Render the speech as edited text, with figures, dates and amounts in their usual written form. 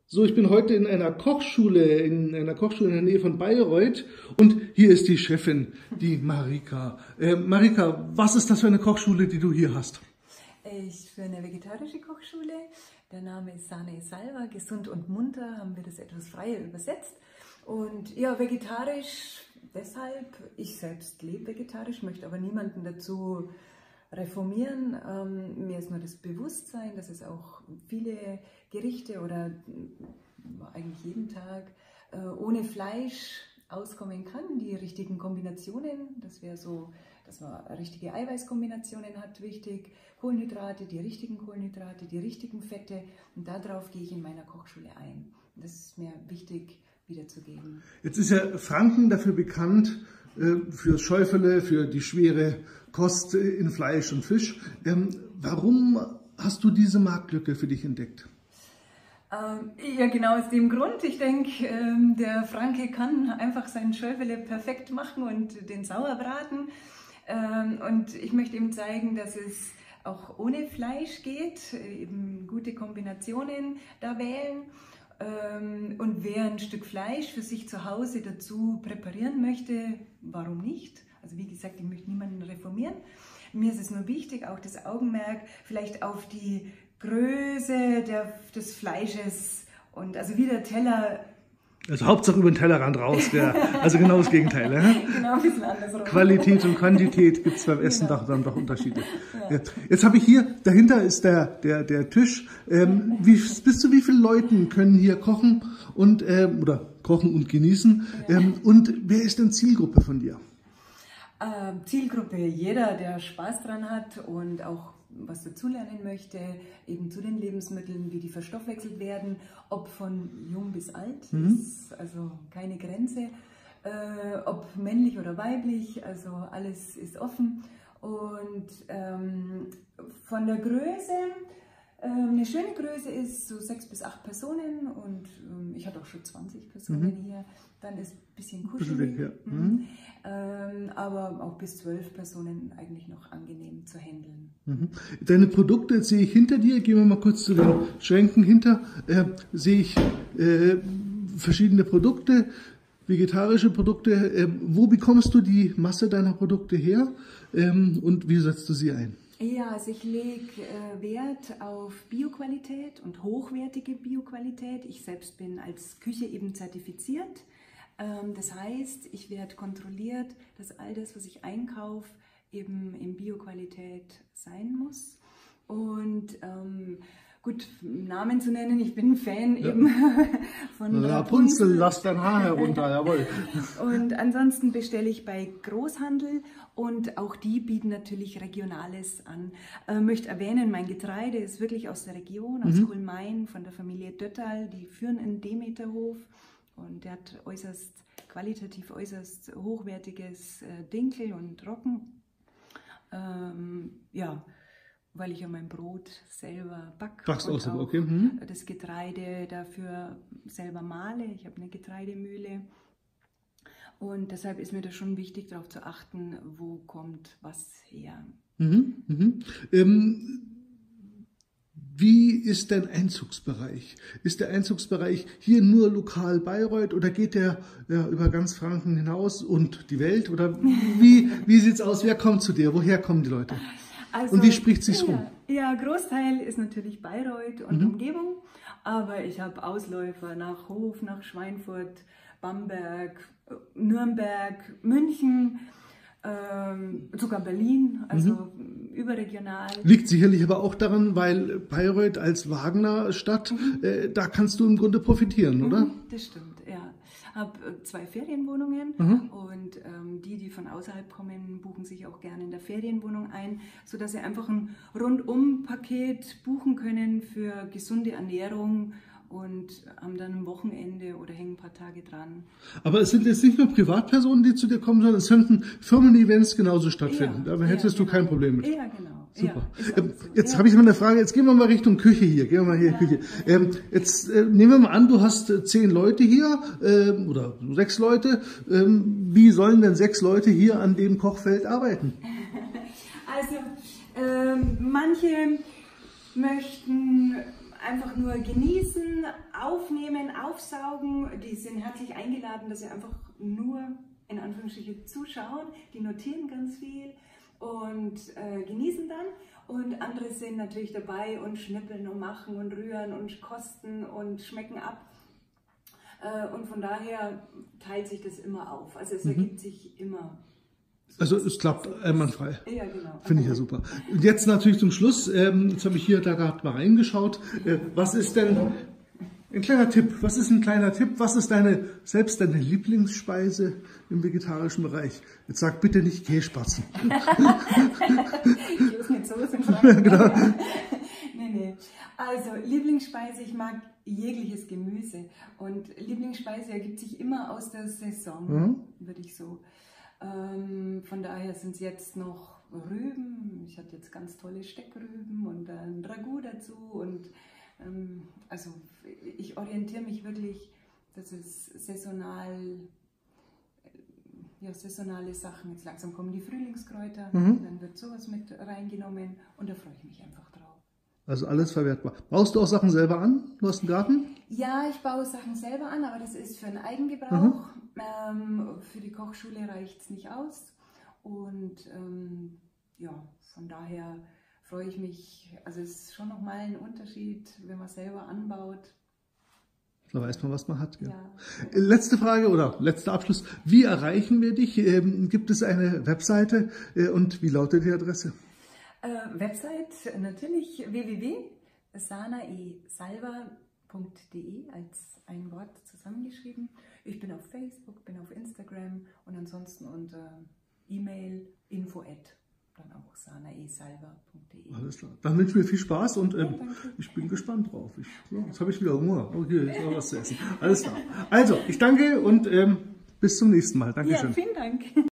So, ich bin heute in einer Kochschule in der Nähe von Bayreuth und hier ist die Chefin, die Marika. Marika, was ist das für eine Kochschule, die du hier hast? Ich für eine vegetarische Kochschule. Der Name ist Sane Salva, gesund und munter, haben wir das etwas freier übersetzt. Und ja, vegetarisch deshalb, ich selbst lebe vegetarisch, möchte aber niemanden dazu reformieren. Mir ist nur das Bewusstsein, dass es auch viele Gerichte oder eigentlich jeden Tag ohne Fleisch auskommen kann. Die richtigen Kombinationen, das wäre so, dass man richtige Eiweißkombinationen hat, wichtig. Kohlenhydrate, die richtigen Fette. Und darauf gehe ich in meiner Kochschule ein. Das ist mir wichtig wiederzugeben. Jetzt ist ja Franken dafür bekannt, für Schäufele, für die schwere Kost in Fleisch und Fisch. Warum hast du diese Marktlücke für dich entdeckt? Ja, genau aus dem Grund. Ich denke, der Franke kann einfach sein Schäufele perfekt machen und den Sauerbraten. Und ich möchte ihm zeigen, dass es auch ohne Fleisch geht, eben gute Kombinationen da wählen. Und wer ein Stück Fleisch für sich zu Hause dazu präparieren möchte, warum nicht? Also wie gesagt, ich möchte niemanden reformieren. Mir ist es nur wichtig, auch das Augenmerk vielleicht auf die Größe des Fleisches und also wie der Teller. Also Hauptsache über den Tellerrand raus, also genau das Gegenteil. Genau, ein bisschen andersrum. Qualität und Quantität gibt es beim Essen dann doch Unterschiede. Ja. Jetzt habe ich hier, dahinter ist der Tisch. Bis zu wie vielen Leuten können hier kochen und oder kochen und genießen? Ja. Und wer ist denn Zielgruppe von dir? Zielgruppe jeder, der Spaß dran hat und auch was dazulernen möchte, eben zu den Lebensmitteln, wie die verstoffwechselt werden, ob von jung bis alt, ist also keine Grenze, ob männlich oder weiblich, also alles ist offen. Und von der Größe, eine schöne Größe ist so 6 bis 8 Personen und ich hatte auch schon 20 Personen hier, dann ist ein bisschen kuschelig, aber auch bis 12 Personen eigentlich noch angenehm zu handeln. Deine Produkte jetzt sehe ich hinter dir, gehen wir mal kurz zu den Schränken hinter, sehe ich verschiedene Produkte, vegetarische Produkte. Wo bekommst du die Masse deiner Produkte her und wie setzt du sie ein? Ja, also ich lege Wert auf Bioqualität und hochwertige Bioqualität. Ich selbst bin als Küche eben zertifiziert. Das heißt, ich werde kontrolliert, dass all das, was ich einkaufe, eben in Bioqualität sein muss. Und gut, Namen zu nennen, ich bin Fan eben von Rapunzel, lass dein Haar herunter, jawohl. Und ansonsten bestelle ich bei Großhandel und auch die bieten natürlich Regionales an. Möchte erwähnen, mein Getreide ist wirklich aus der Region, aus Kulmain, von der Familie Döttal. Die führen einen Demeterhof und der hat qualitativ äußerst hochwertiges Dinkel und Roggen. Ja, weil ich ja mein Brot selber backe und auch das Getreide dafür selber mahle. Ich habe eine Getreidemühle und deshalb ist mir das schon wichtig, darauf zu achten, wo kommt was her. Wie ist dein Einzugsbereich? Ist der Einzugsbereich hier nur lokal Bayreuth oder geht der über ganz Franken hinaus und die Welt? Oder wie sieht es aus? Wer kommt zu dir? Woher kommen die Leute? Also, und wie spricht sich's rum? Ja, Großteil ist natürlich Bayreuth und Umgebung, aber ich habe Ausläufer nach Hof, nach Schweinfurt, Bamberg, Nürnberg, München, sogar Berlin, also überregional. Liegt sicherlich aber auch daran, weil Bayreuth als Wagner-Stadt, da kannst du im Grunde profitieren, oder? Das stimmt, ja. Ich habe 2 Ferienwohnungen und die von außerhalb kommen, buchen sich auch gerne in der Ferienwohnung ein, sodass sie einfach ein Rundum-Paket buchen können für gesunde Ernährung und haben dann ein Wochenende oder hängen ein paar Tage dran. Aber es sind jetzt nicht nur Privatpersonen, die zu dir kommen, sondern es könnten Firmen-Events genauso stattfinden. Da hättest du kein Problem mit. Ja, genau. Super. Ja, jetzt habe ich mal eine Frage, jetzt gehen wir mal Richtung Küche hier. Gehen wir mal hier Küche. Jetzt nehmen wir mal an, du hast 10 Leute hier oder 6 Leute. Wie sollen denn 6 Leute hier an dem Kochfeld arbeiten? Also manche möchten einfach nur genießen, aufnehmen, aufsaugen. Die sind herzlich eingeladen, dass sie einfach nur in Anführungsstrichen zuschauen. Die notieren ganz viel und genießen dann. Und andere sind natürlich dabei und schnippeln und machen und rühren und kosten und schmecken ab. Und von daher teilt sich das immer auf. Also es ergibt sich immer. Also es klappt einwandfrei. Ja, genau. Finde ich ja super. Und jetzt natürlich zum Schluss, jetzt habe ich hier da gerade mal reingeschaut. Was ist denn ein kleiner Tipp? Was ist ein kleiner Tipp? Was ist deine Lieblingsspeise im vegetarischen Bereich? Jetzt sag bitte nicht Kässpatzen. Ich muss mit Soße und Franken. Genau. Nee. Also Lieblingsspeise, ich mag jegliches Gemüse. Und Lieblingsspeise ergibt sich immer aus der Saison, würde ich so. Von daher sind es jetzt noch Rüben. Ich hatte jetzt ganz tolle Steckrüben und ein Ragout dazu. Und also ich orientiere mich wirklich, dass es saisonale Sachen. Jetzt langsam kommen die Frühlingskräuter, dann wird sowas mit reingenommen und da freue ich mich einfach drauf. Also alles verwertbar. Baust du auch Sachen selber an? Du hast einen Garten? Ja, ich baue Sachen selber an, aber das ist für einen Eigengebrauch. Für die Kochschule reicht es nicht aus. Und ja, von daher freue ich mich. Also es ist schon nochmal ein Unterschied, wenn man selber anbaut. Da weiß man, was man hat. Ja. Ja. Letzte Frage oder letzter Abschluss. Wie erreichen wir dich? Gibt es eine Webseite und wie lautet die Adresse? Website natürlich www.sanaesalva.de als ein Wort zusammengeschrieben. Ich bin auf Facebook, bin auf Instagram und ansonsten unter E-Mail info@ dann auch sanaesalva.de. Alles klar. Dann wünsche ich mir viel Spaß und ich bin gespannt drauf. Jetzt habe ich wieder Hunger. Okay, jetzt noch was zu essen. Alles klar. Also, ich danke und bis zum nächsten Mal. Dankeschön. Ja, vielen Dank.